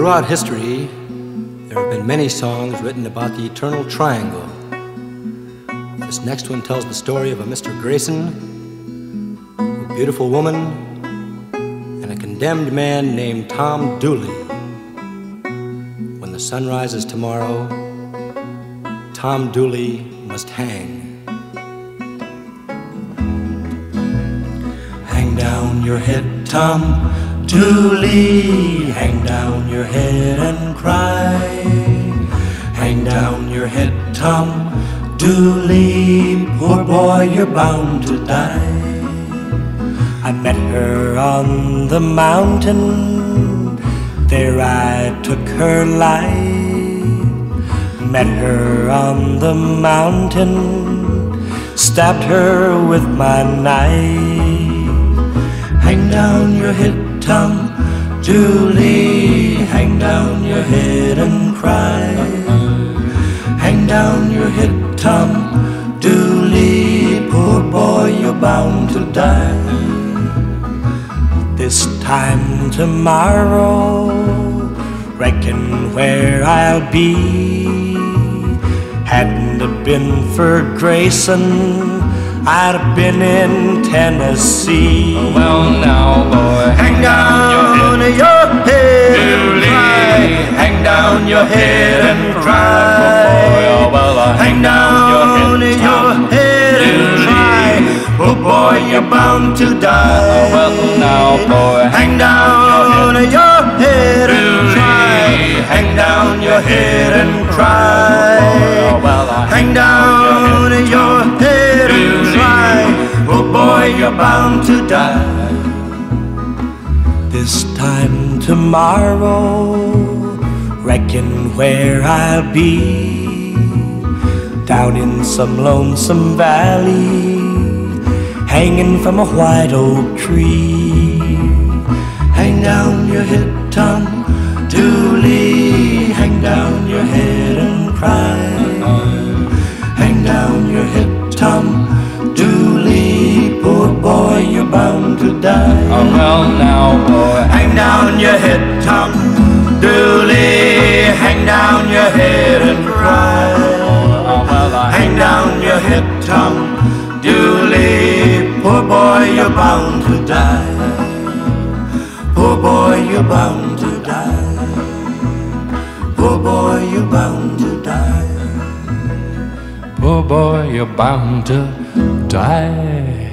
Throughout history, there have been many songs written about the eternal triangle. This next one tells the story of a Mr. Grayson, a beautiful woman, and a condemned man named Tom Dooley. When the sun rises tomorrow, Tom Dooley must hang. Hang down your head, Tom Dooley, hang down your head and cry. Hang down your head, Tom Dooley, poor boy, you're bound to die. I met her on the mountain, there I took her life. Met her on the mountain, stabbed her with my knife. Hang down your head, Tom Dooley, hang down your head and cry. Hang down your head, Tom Dooley, poor boy, you're bound to die. This time tomorrow, reckon where I'll be. Hadn't it been for Grayson, I'd have been in Tennessee. Oh, well now, boy, hang down your head and cry. Hang down your head and cry. Oh, well, hang down your head and cry. Oh boy, you're bound to die. Oh, well now, boy, hang down your head and cry. Hang down your head and cry. Oh, well, hang down your head and cry. Oh boy, you're bound to die. This time tomorrow, reckon where I'll be. Down in some lonesome valley, hanging from a white oak tree. Hang down your head, Tom Dooley, hang down your head and cry. Hang down your head, Tom Dooley, poor boy, you're bound to die. oh, well now, boy, hang down your head, Tom Dooley, hang down your head and cry. oh, well, hang down your head, Tom Dooley, poor boy, you're bound to die. Poor boy, you're bound to die. Poor boy, you're bound to die. poor boy, you're bound to die.